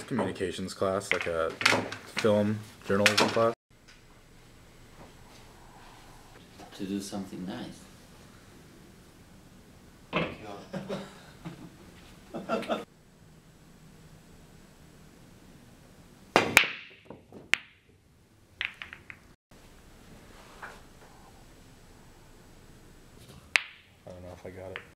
communications class, like a film journalism class. To do something nice. I don't know if I got it.